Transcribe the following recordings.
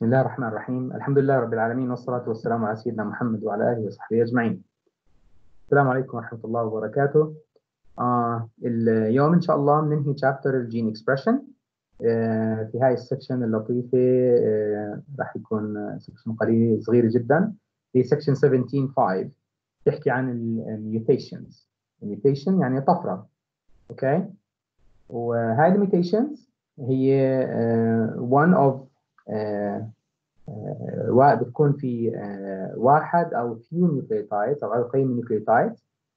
بسم الله الرحمن الرحيم. الحمد لله رب العالمين، والصلاة والسلام على سيدنا محمد وعلى آله وصحبه أجمعين. السلام عليكم ورحمة الله وبركاته. اليوم إن شاء الله بننهي شابتر الجين إكسبريشن. في هاي السكشن اللطيفة راح يكون سكشن قليل صغير جدا. في سكشن 17.5 تحكي عن الميوتيشنز. الميوتيشن يعني طفرة، أوكي؟ وهاي الميوتيشنز هي one of بتكون في واحد او few nucleotides او عدد قليل من النيوكليوتايدز.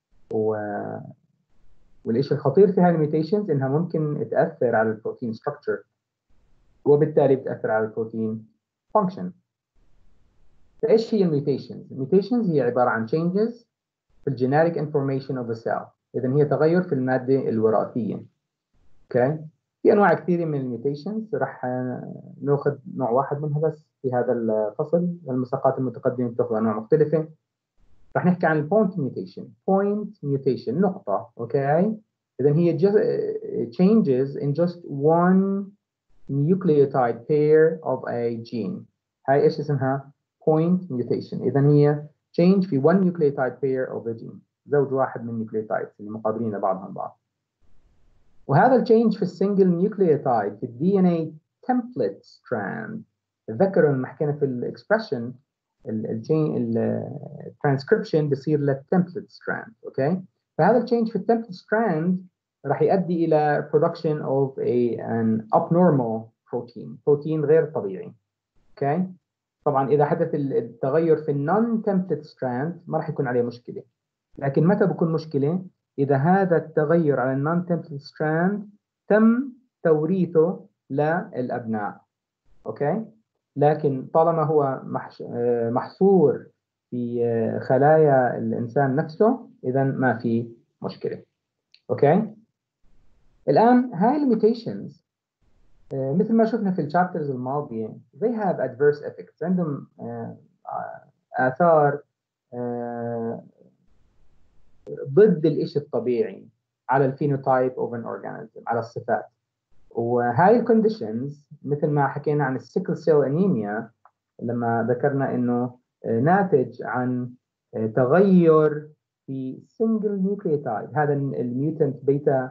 والشيء الخطير في هاي الميوتيشنز انها ممكن تاثر على البروتين ستراكشر، وبالتالي بتاثر على البروتين فانكشن. فايش هي الميوتيشنز؟ الميوتيشنز هي عباره عن changes في الجينيريك انفورميشن اوف ذا سيل، اذا هي تغير في الماده الوراثيه. اوكي، في انواع كثيره من الميوتيشنز، راح ناخذ نوع واحد منها بس في هذا الفصل. المساقات المتقدمه بتاخذ انواع مختلفه. راح نحكي عن البوينت ميوتيشن. بوينت ميوتيشن نقطه، اوكي؟ اذا هي changes in just one nucleotide pair of a gene. هاي ايش اسمها؟ point mutation. اذا هي change في one nucleotide pair of a gene، زوج واحد من النيوكليوتايدز اللي مقابلين لبعضهم بعض. وهذا التشينج في السنجل نيوكليوتايد في الدي ان اي تمبلت ستراند. تذكروا لما حكينا في الاكسبريشن الترانسكريبشن بصير للتمبلت ستراند، اوكي؟ فهذا التشينج في التمبلت ستراند راح يؤدي الى production of an abnormal بروتين غير طبيعي، اوكي؟ طبعا اذا حدث التغير في النون تمبلت ستراند ما راح يكون عليه مشكله، لكن متى بكون مشكله؟ إذا هذا التغير على النون تمبلت ستراند تم توريثه للأبناء، أوكي؟ لكن طالما هو محصور في خلايا الإنسان نفسه، إذا ما في مشكلة، أوكي؟ الآن هاي الميوتيشنز مثل ما شفنا في الشابترز الماضية they have adverse effects. عندهم آثار ضد الإشي الطبيعي على الفينوتايب اوف ان اورجانيزم، على الصفات. وهاي الكونديشنز مثل ما حكينا عن السيكل سيل انيميا لما ذكرنا انه ناتج عن تغير في سنجل نيوكليوتايد، هذا الميوتنت بيتا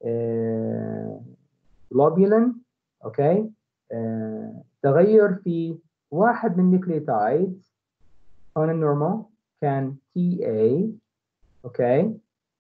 جلوبولين، اوكي؟ تغير في واحد من النيوكليوتايد. هون النورمال كان تي اي، اوكي؟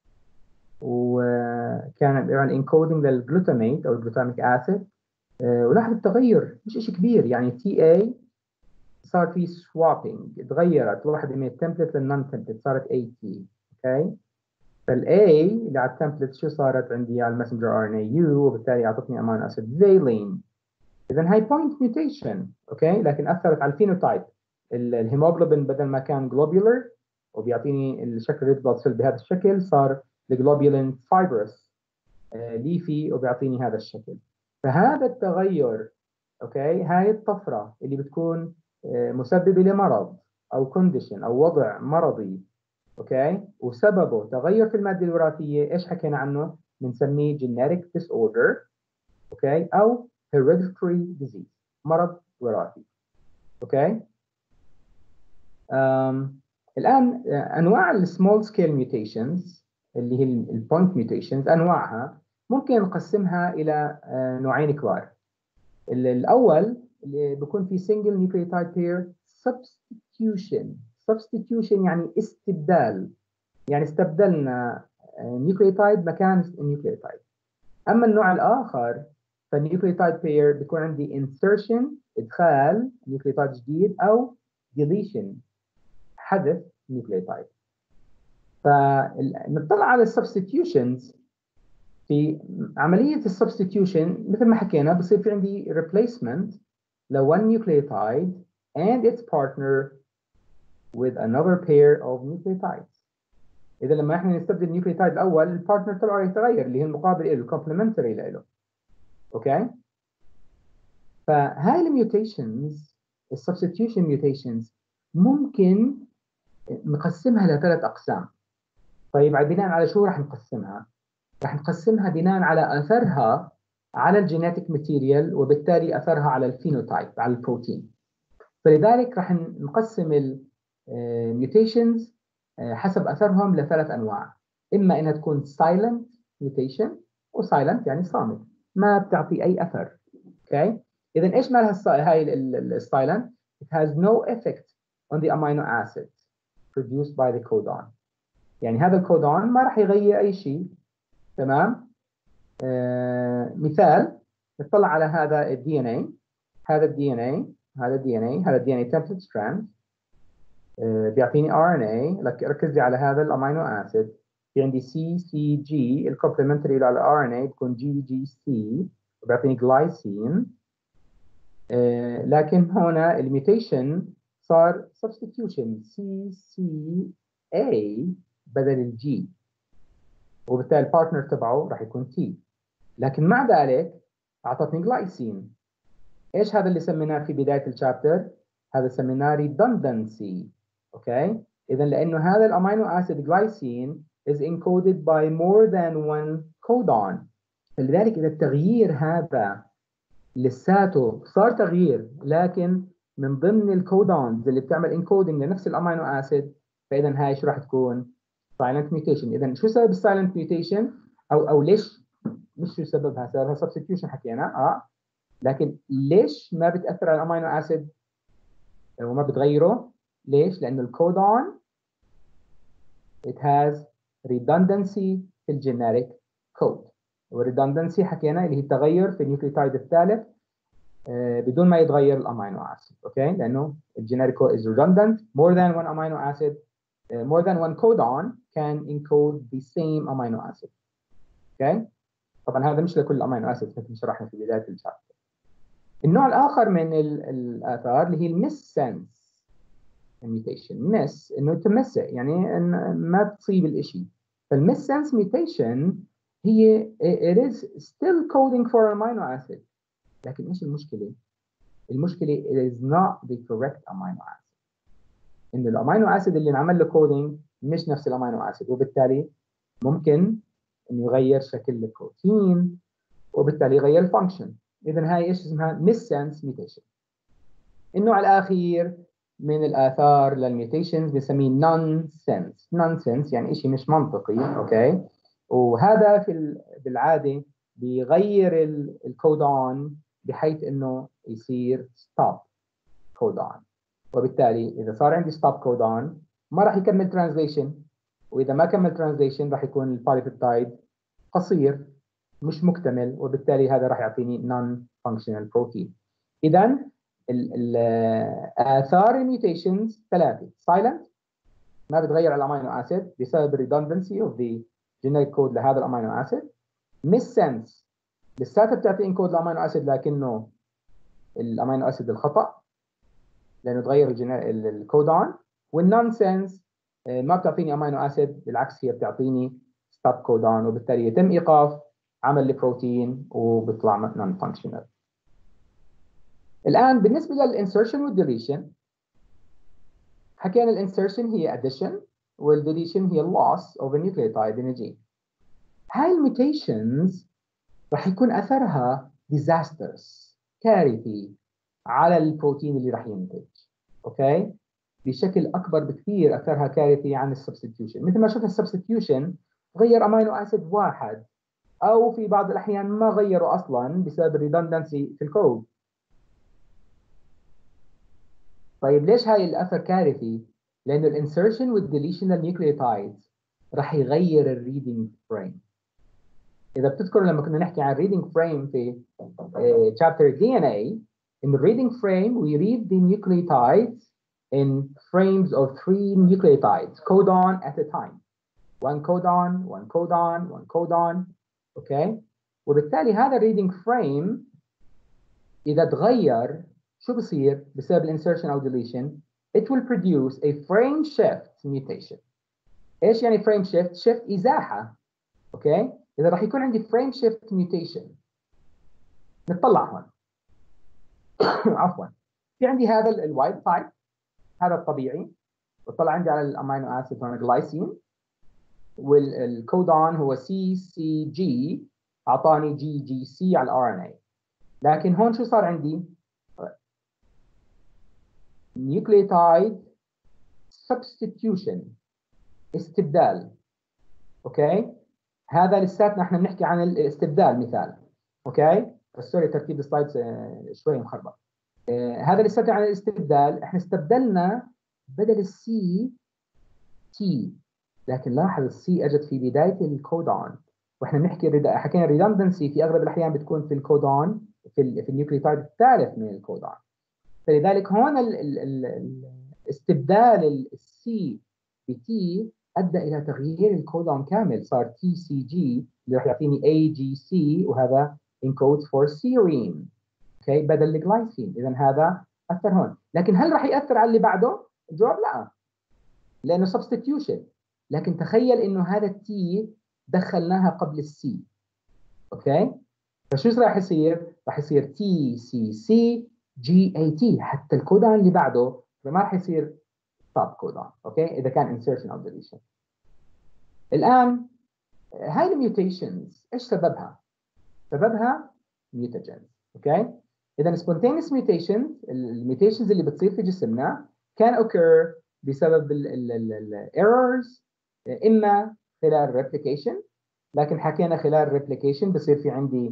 وكان بيعمل انكودنج للجلوتاميت او الجلوتاميك اسيد. ولاحظ التغير مش شيء كبير، يعني تي اي صار في سوابينج، تغيرت واحده من التمبلت للنون تمبلت، صارت اي تي، اوكي؟ فالاي اللي على التمبلت شو صارت عندي؟ على الماسنجر ار ان اي يو، وبالتالي اعطتني امينو اسيد فالين. اذا هاي بوينت ميوتيشن، اوكي؟ لكن اثرت على الفينوتايب. الهيموجلوبين بدل ما كان جلوبولر وبيعطيني الشكل ريد بلاد سيل بهذا الشكل، صار الجلوبولين فايبرس ليفي وبيعطيني هذا الشكل. فهذا التغير، اوكي، هاي الطفره اللي بتكون مسببه لمرض او كونديشن او وضع مرضي، اوكي، وسببه تغير في الماده الوراثيه، ايش حكينا عنه؟ بنسميه genetic disorder، اوكي، او hereditary disease، مرض وراثي، اوكي؟ الان انواع السمول سكيل ميوتيشنز اللي هي البوينت ميوتيشنز، انواعها ممكن نقسمها الى نوعين كبار. الاول اللي بيكون في single nucleotide pair substitution يعني استبدال، يعني استبدلنا نيوكليوتايد مكان نيوكليوتايد. اما النوع الاخر فالنيوكليوتايد بير بيكون عندي insertion ادخال نيوكليوتايد جديد، او deletion حذف نيوكليوتايد. فنطلع على السبستيتيوشنز. في عملية السبستيتيوشن مثل ما حكينا بصير في عندي replacement ل one nucleotide and its partner with another pair of nucleotides. إذا لما احنا نستبدل النيوكليوتايد الأول، البارتنر تبعه يتغير اللي هي المقابل له، الكومبلمنتري له، أوكي؟ فهاي الميوتيشنز، السبستيتيوشن ميوتيشنز، ممكن نقسمها لثلاث أقسام. طيب بناء على شو راح نقسمها؟ راح نقسمها بناء على أثرها على الجينيتيك ماتيريال، وبالتالي أثرها على الفينوتايب، على البروتين. فلذلك راح نقسم الميوتيشنز حسب اثرهم لثلاث انواع. اما انها تكون silent mutation، وسايلنت يعني صامت ما بتعطي اي اثر. اوكي، اذا ايش مالها هاي السايلنت؟ it has no effect on the amino acid produced by the codon. يعني هذا الكودون ما راح يغير اي شيء. تمام. مثال، نطلع على هذا الدي ان اي، هذا الدي ان اي، هذا الدي ان اي، هذا الدي ان اي تمبلت ستراند، بيعطيني ار ان اي. ركز لي على هذا الامينو اسيد، في عندي سي سي جي، الكومبلمنتري على الار ان اي بتكون جي جي سي، وبيعطيني جلايسين. لكن هنا الميوتيشن صار سبستيتيوشن سي سي اي بدل الجي، وبالتالي البارتنر تبعه راح يكون تي. لكن مع ذلك اعطتني جلايسين. ايش هذا اللي سميناه في بدايه الشابتر؟ هذا سميناه redundancy. اوكي، اذا لانه هذا الامينو اسيد جلايسين is encoded by more than one codon، فلذلك اذا التغيير هذا لساته صار تغيير لكن من ضمن الكودونز اللي بتعمل انكودنج لنفس الامينو اسيد، فاذا هاي شو راح تكون؟ silent mutation. اذا شو سبب السايلنت ميوتيشن؟ او ليش؟ مش شو سببها، سببها substitution حكينا. لكن ليش ما بتاثر على الامينو اسيد وما بتغيره؟ ليش؟ لانه الكودون it has redundancy في الجينيريك كود. والredundancy حكينا اللي هي التغير في النيوكليوتايد الثالث بدون ما يتغير الامينو اسيد. اوكي، لانه الجينيريك كود is redundant. more than one amino acid more than one codon can encode the same amino acid. اوكي، طبعا هذا مش لكل امينو اسيد مثل ما شرحنا في بدايه الشابتر. النوع الاخر من الاثار اللي هي المس سنس ميوتيشن. مس انه تمسه، يعني إن ما بتصيب الشيء. فالمس سنس ميوتيشن هي it is still coding for amino acid، لكن ايش المشكله؟ المشكله it is not the correct amino acid. انه الامينو اسيد اللي انعمل له كودينج مش نفس الامينو اسيد، وبالتالي ممكن انه يغير شكل البروتين وبالتالي يغير الفانكشن. اذا هاي ايش اسمها؟ ميس سنس ميوتيشن. النوع الاخير من الاثار للميوتيشنز بنسميه نون سنس. نون سنس يعني شيء مش منطقي. اوكي، وهذا بالعاده بيغير الكودون بحيث انه يصير ستوب كودون، وبالتالي اذا صار عندي ستوب كودون ما راح يكمل ترانزليشن، واذا ما كمل ترانزليشن راح يكون البوليبيبتايد قصير مش مكتمل، وبالتالي هذا راح يعطيني نون فانكشنال بروتين. اذا اثار الميوتيشنز ثلاثه: سايلنت ما بتغير على الامينو اسيد بسبب الريدندنسي اوف ذا جينيريك كود لهذا الامينو اسيد. ميس سنس لساتها بتعطي انكود لامينو اسيد لكنه الامينو اسيد الخطا لانه تغير الكودون. والنون سنس ما بتعطيني امينو اسيد، بالعكس هي بتعطيني ستوب كودون، وبالتالي يتم ايقاف عمل البروتين وبيطلع نون فانكشنال. الان بالنسبه للانسرشن والديليشن، حكينا الانسرشن هي addition والديليشن هي loss of a nucleotide in a gene. هاي الميوتيشنز راح يكون اثرها disastrous، كارثي على البروتين اللي راح ينتج. اوكي، بشكل اكبر بكثير اثرها كارثي عن السبستيوشن. مثل ما شفنا السبستيوشن غير امينو اسيد واحد، او في بعض الاحيان ما غيروا اصلا بسبب الريدندنسي في الكود. طيب ليش هاي الاثر كارثي؟ لانه الانسرشن والديليشن للنيوكليوتايدز راح يغير الريدنج فريم. اذا بتذكروا لما كنا نحكي عن الريدنج فريم في chapter DNA، in the reading frame we read the nucleotides in frames of 3 nucleotides, codon at a time. one codon, one codon, one codon. اوكي، وبالتالي هذا الريدنج فريم اذا تغير شو بصير بسبب الانسرشن او deletion؟ it will produce a frame shift mutation. ايش يعني frame shift؟ shift ازاحه. اوكي، اذا راح يكون عندي frame shift mutation، نطلع هون عفوا، في عندي هذا الوايلد تايب، هذا الطبيعي، وطلع عندي على الامينو اسيد هون جلايسين، والكودون هو سي سي جي، اعطاني جي جي سي على الار ان اي. لكن هون شو صار عندي؟ nucleotide substitution، استبدال. اوكي، هذا لساتنا احنا بنحكي عن الاستبدال مثال. اوكي، سوري ترتيب السلايدز شوي مخربط. هذا لساتنا عن الاستبدال، احنا استبدلنا بدل السي تي، لكن لاحظ السي اجت في بدايه الكودون، واحنا بنحكي حكينا redundancy في اغلب الاحيان بتكون في الكودون، في النيوكليوتايد الثالث من الكودون. فلذلك هون استبدال السي بتي ادى الى تغيير الكودون كامل، صار تي سي جي اللي راح يعطيني اي جي سي، وهذا encodes for serine. اوكي، بدل الجلايسين. اذا هذا اثر هون، لكن هل راح ياثر على اللي بعده؟ الجواب لا، لانه substitution. لكن تخيل انه هذا التي دخلناها قبل السي. اوكي، فشو راح يصير؟ راح يصير تي سي سي جي اي تي، حتى الكودون اللي بعده ما راح يصير ستوب كودون. اوكي، اذا كان insertion او deletion. الان هاي الميوتيشنز ايش سببها؟ سببها ميوتاجنز. اوكي، اذا spontaneous mutations، الميوتيشنز اللي بتصير في جسمنا can occur بسبب الايرورز، اما خلال replication، لكن حكينا خلال replication بصير في عندي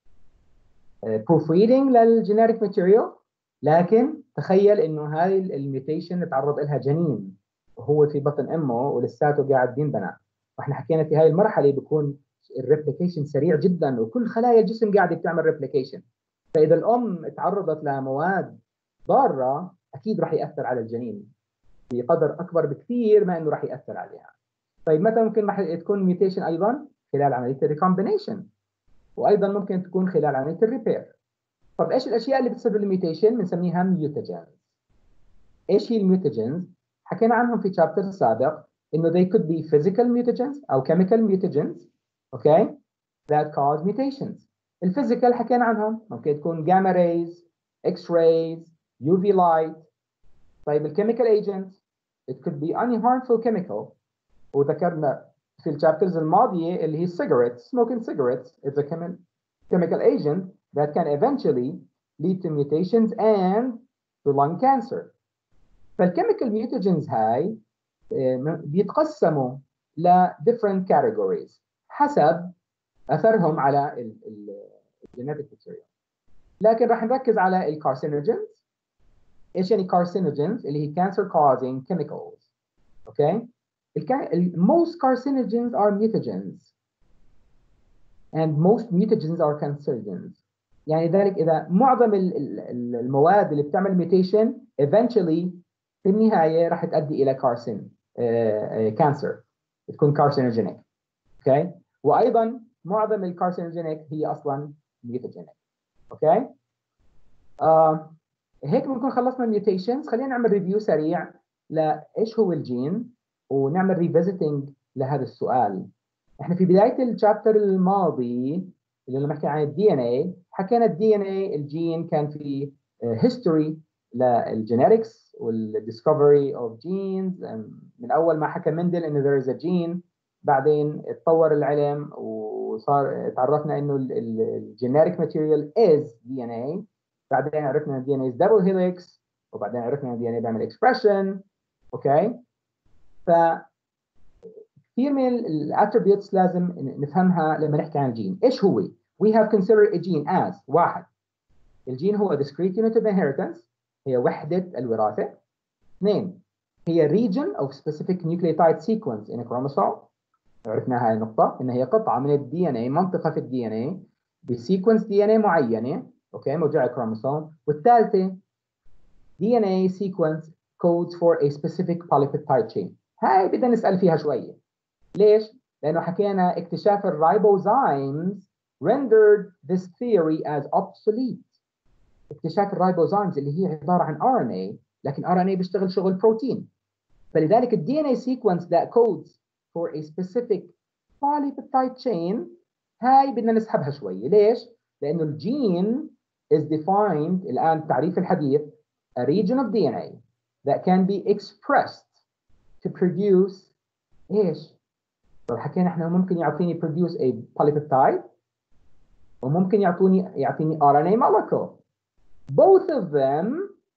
proofreading للجينيريك ماتيريال. لكن تخيل انه هاي الميوتيشن تعرض لها جنين وهو في بطن امه ولساته قاعد بينبنى، واحنا حكينا في هاي المرحله بيكون الريبليكيشن سريع جدا وكل خلايا الجسم قاعده بتعمل ريبليكيشن. فاذا الام تعرضت لمواد ضاره اكيد راح ياثر على الجنين بقدر اكبر بكثير ما انه راح ياثر عليها. طيب متى ممكن راح تكون ميوتيشن؟ ايضا خلال عمليه الريكومبينيشن، وايضا ممكن تكون خلال عمليه الريبير. طب ايش الاشياء اللي بتسبب الميوتيشن؟ بنسميها ميوتاجنز. ايش هي الميوتاجنز؟ حكينا عنهم في شابتر سابق انه they could be physical mutagens او chemical mutagens. اوكي، that cause mutations. الفيزيكال حكينا عنهم، ممكن تكون gamma rays، x rays، UV light. طيب الكيميكال agents it could be any harmful chemical، وذكرنا في الشابترز الماضيه اللي هي cigarettes، smoking cigarettes is a chemical agent that can eventually lead to mutations and to lung cancer. فالchemical mutagens هاي بيتقسموا ل different categories حسب اثرهم على الجينيتيك ماتيريال. لكن راح نركز على الكارسينوجينز. ايش يعني carcinogens؟ اللي هي cancer causing chemicals. اوكي، most carcinogens are mutagens and most mutagens are cancerogens. يعني ذلك اذا معظم المواد اللي بتعمل ميوتيشن eventually في النهايه راح تؤدي الى كانسر، تكون carcinogenic. اوكي، وايضا معظم الكارسينوجينيك هي اصلا ميوتاجينيك. اوكي، هيك بنكون خلصنا الميوتيشنز. خلينا نعمل ريفيو سريع لايش هو الجين ونعمل ريفيزيتنج لهذا السؤال. احنا في بدايه الشابتر الماضي اللي لما حكينا عن الدي ان اي، حكينا الدي ان اي الجين كان في هيستوري للجينيركس والديسكفري اوف جينز، من اول ما حكى مندل انه there is a gene، بعدين اتطور العلم وصار تعرفنا انه الجينيريك ماتيريال از دي ان اي، بعدين عرفنا ان الدي ان اي دبل هيليكس، وبعدين عرفنا ان الدي ان اي بيعمل اكسبريشن. اوكي، ف كثير من الاتريبيوتس لازم نفهمها لما نحكي عن الجين. ايش هو؟ we have considered a gene as واحد، الجين هو discrete unit of inheritance، هي وحدة الوراثة. اثنين، هي region of specific nucleotide sequence in a chromosome، عرفنا هاي النقطة إن هي قطعة من الدي ان اي، منطقة في الدي ان اي بسيكونس دي ان اي معينة، اوكي، موجودة على الكروموسوم. والثالثة دي ان اي sequence codes for a specific polypeptide chain. هاي بدنا نسأل فيها شوية. ليش؟ لأنه حكينا اكتشاف الرايبوزايمز rendered this theory as obsolete. اكتشاف الرايبوزايمز اللي هي عبارة عن RNA، لكن RNA بيشتغل شغل بروتين. فلذلك ال DNA sequence that codes for a specific polypeptide chain هاي بدنا نسحبها شوية. ليش؟ لأنه الجين is defined الآن التعريف الحديث a region of DNA that can be expressed to produce إيش؟ طب حكينا إحنا ممكن يعطيني produce a polypeptide وممكن يعطيني RNA molecule. Both of them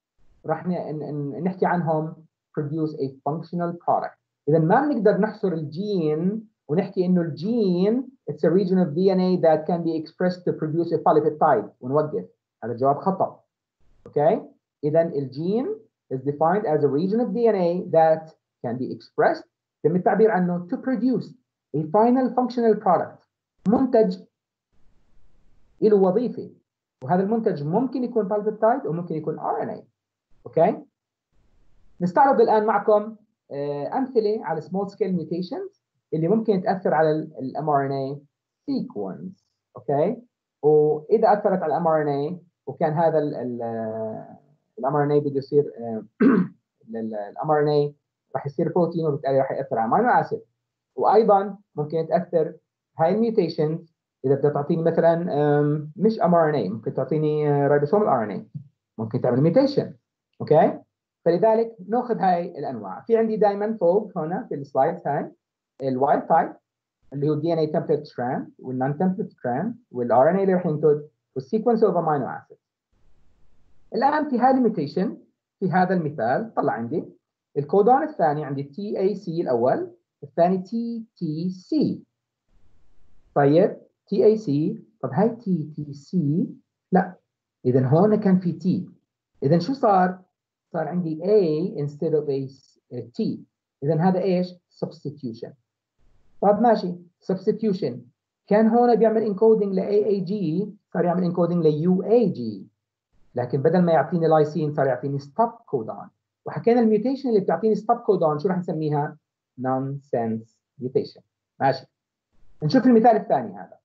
راح نحكي عنهم produce a functional product. إذا ما بنقدر نحصر الجين ونحكي إنه الجين it's a region of DNA that can be expressed to produce a polypeptide ونوقف. هذا الجواب خطأ. Okay? إذا الجين is defined as a region of DNA that can be expressed يتم التعبير عنه to produce a final functional product. منتج له وظيفة، وهذا المنتج ممكن يكون polypeptide وممكن يكون RNA. اوكي؟ نستعرض الآن معكم أمثلة على small scale mutations اللي ممكن تأثر على ال mRNA sequence. اوكي؟ وإذا أثرت على ال mRNA وكان هذا ال mRNA بده يصير ال mRNA راح يصير بروتين وبالتالي راح يأثر على امينو اسيد. وأيضا ممكن تأثر هاي الميوتيشنز إذا بدها تعطيني مثلا مش mRNA، ممكن تعطيني ريبوسوم RNA، ممكن تعمل ميوتيشن. اوكي؟ فلذلك ناخذ هاي الانواع. في عندي دائما فوق هنا في السلايدز هاي الوايلد تايب اللي هو الدي ان اي تمبلت ستراند والنون تمبلت ستراند والار ان اي اللي راح ينتج والسيكونس اوف امينو اسيد. الان في هذه الميوتيشن في هذا المثال طلع عندي الكودون الثاني عندي تي اي سي الاول، الثاني تي تي سي. طيب تي اي سي، طب هاي تي تي سي لا، اذا هون كان في تي، اذا شو صار؟ صار عندي A instead of a T. إذا هذا إيش؟ substitution. طب ماشي substitution كان هون بيعمل encoding ل AAG صار يعمل encoding ل UAG، لكن بدل ما يعطيني لايسين صار يعطيني stop codon. وحكينا الميوتيشن اللي بتعطيني stop codon شو راح نسميها؟ nonsense mutation. ماشي. نشوف المثال الثاني هذا.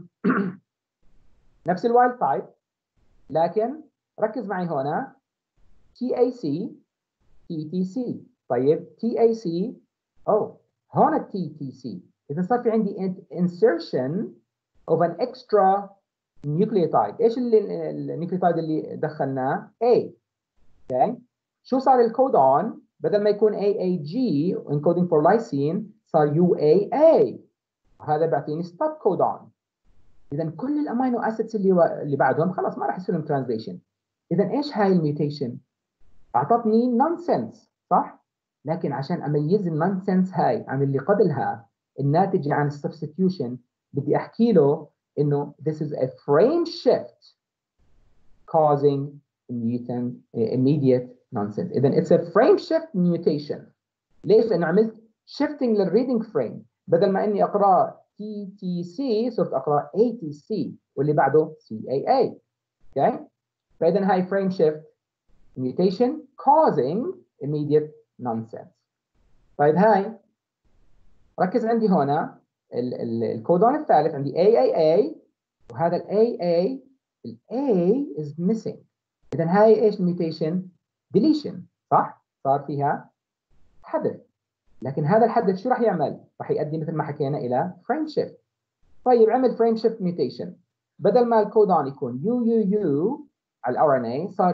نفس الوايلد تايب لكن ركز معي هنا TAC TTC. طيب TAC هون TTC، إذا صار في عندي insertion of an extra nucleotide. إيش النيوكليوتايد اللي دخلناه؟ A. okay. شو صار الكودون؟ بدل ما يكون AAG encoding for lysine صار UAA، هذا بيعطيني stop codon. إذا كل الأمينو أسيدز اللي بعدهم خلاص ما راح يصير لهم ترانزليشن. إذا إيش هاي الميوتيشن؟ أعطتني نونسنس صح؟ لكن عشان أميز النونسنس هاي عن اللي قبلها الناتجة عن السبستيوشن بدي أحكي له إنه this is a frame shift causing immediate nonsense. إذا it's a frame shift mutation. ليش؟ لأنه عملت shifting للريدنج فريم، بدل ما إني أقرأ TTC صرت أقرأ ATC واللي بعده CAA. okay؟ فإذا هاي frame shift mutation causing immediate nonsense. طيب هاي ركز عندي هنا الكودون الثالث عندي AAA وهذا ال AA ال A is missing. إذا هاي إيش الميوتيشن؟ deletion صح؟ صار فيها حذف، لكن هذا الحذف شو راح يعمل؟ راح يؤدي مثل ما حكينا إلى frame shift. طيب عمل frame shift mutation، بدل ما الكودون يكون UUU على ال RNA صار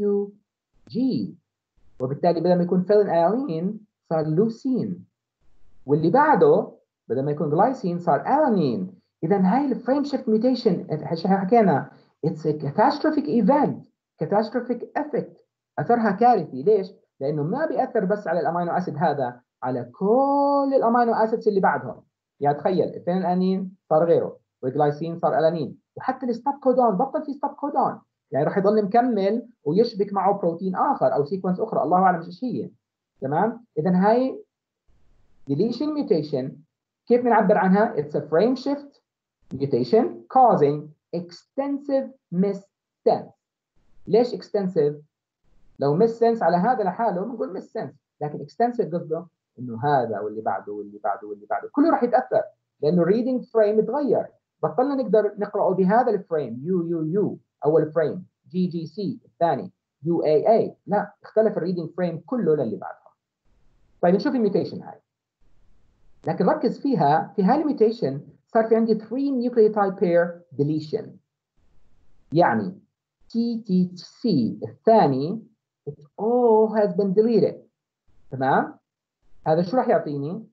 UUG، وبالتالي بدل ما يكون فيلين الانين صار لوسين، واللي بعده بدل ما يكون جلايسين صار الانين. اذا هاي الفريم شيفت ميوتيشن حكينا اتس كاتاستروفيك ايفنت، كاتاستروفيك افكت، اثرها كارثي. ليش؟ لانه ما بياثر بس على الامينو اسيد هذا، على كل الامينو اسيدز اللي بعدهم. يعني تخيل الفيلين الانين صار غيره والجلايسين صار الانين، وحتى الستوب كودون بطل في ستوب كودون، يعني راح يضل مكمل ويشبك معه بروتين اخر او سيكونس اخرى الله اعلم ايش هي. تمام؟ اذا هاي deletion mutation كيف بنعبر عنها؟ it's a frame shift mutation causing extensive missense. ليش extensive؟ لو missense على هذا لحاله بنقول missense، لكن extensive قصده انه هذا واللي بعده واللي بعده واللي بعده كله راح يتاثر، لانه الريدنج فريم تغير، بطلنا نقدر نقراه بهذا الفريم يو اول فريم، جي سي الثاني، UAA، لا اختلف الريدنج فريم كله للي بعدها. طيب نشوف الميوتيشن هاي، لكن ركز فيها. في هاي الميوتيشن صار في عندي 3 nucleotide pair deletion، يعني TTC الثاني it all has been deleted. تمام؟ هذا شو راح يعطيني؟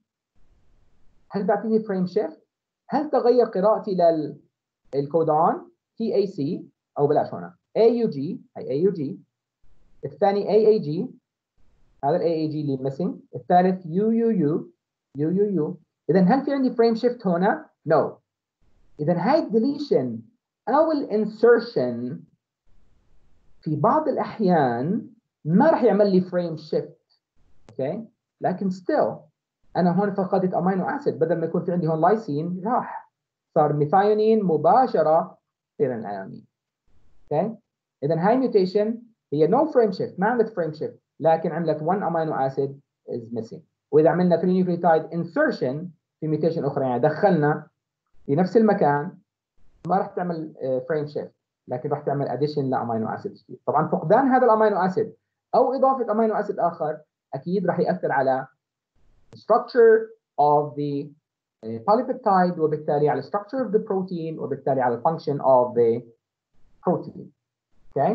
هل بيعطيني فريم شيفت؟ هل تغير قراءتي للكودون TAC او بلاش هنا AUG، هي AUG الثاني AAG، هذا ال AAG اللي missing. الثالث UUU. إذا هل في عندي فريم شيفت هنا؟ No. إذا هاي الديليشن أو الانسرشن في بعض الأحيان ما راح يعمل لي فريم شيفت. اوكي، لكن still أنا هون فقدت أمينو أسيد، بدل ما يكون في عندي هون لايسين راح صار ميثايونين مباشرة سيرانيامين. اوكي، إذا هاي ميوتيشن هي نو فريم شيفت، ما عملت فريم شيفت، لكن عملت 1 امينو اسيد از ميسنج. واذا عملنا 3 نيوكليوتايد انسرشن في ميوتيشن اخرى، يعني دخلنا في نفس المكان، ما راح تعمل فريم شيفت، لكن راح تعمل اديشن لامينو اسيد جديد. طبعا فقدان هذا الامينو اسيد او اضافه امينو اسيد اخر اكيد راح ياثر على structure of the polypeptide، وبالتالي على structure of the protein، وبالتالي على function of the protein. اوكي،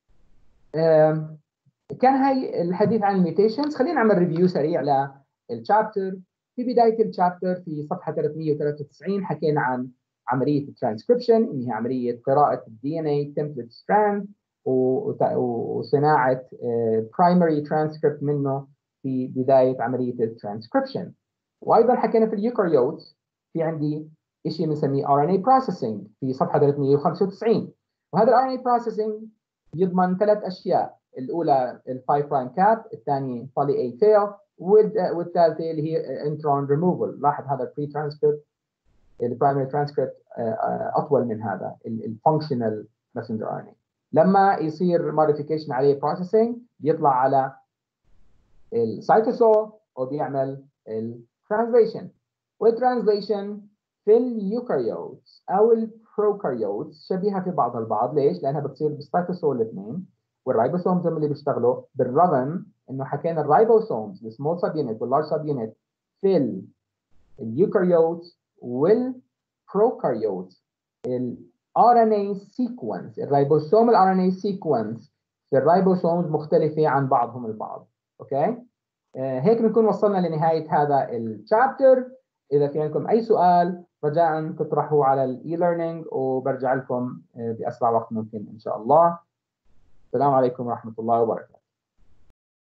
كان هاي الحديث عن الميوتيشنز. خلينا نعمل ريفيو سريع للشابتر. في بدايه الشابتر في صفحه 393 حكينا عن عمليه الترانسكريبشن، اللي هي عمليه قراءه الدي ان اي تمبلت ستراند وصناعه برايمري ترانسكريبت منه في بدايه عمليه الترانسكريبشن. وايضا حكينا في اليوكاريوت في عندي شيء بنسميه ار ان اي بروسيسنج في صفحه 395. وهذا الار ان اي بروسيسنج يضمن 3 اشياء. الاولى ال 5 برايم كاب، الثاني poly A tail، والثالثه اللي هي انترون ريموفل. لاحظ هذا البري ترانسكريبت، البرايمري ترانسكريبت اطول من هذا الفانكشنال ماسنجر ار ان اي. لما يصير موديفيكيشن عليه بروسيسنج بيطلع على السيتوسول وبيعمل الترانسليشن. والترانسليشن في اليوكاريوتس او البروكاريوتس شبيهه في بعضها البعض. ليش؟ لانها بتصير بالسيتوسول الاثنين، والرايبوسومز هم اللي بيشتغلوا، بالرغم انه حكينا الرايبوسومز السمول سب يونت واللارج سب يونت في اليوكاريوتس والبروكاريوتس الار ان اي سيكونس، الرايبوسوم الار ان اي سيكونس في الرايبوسومز مختلفه عن بعضهم البعض. اوكي، هيك بنكون وصلنا لنهايه هذا الشابتر. اذا في عندكم اي سؤال رجاء تطرحوه على الاي ليرنينج، وبرجع لكم باسرع وقت ممكن ان شاء الله. السلام عليكم ورحمه الله وبركاته.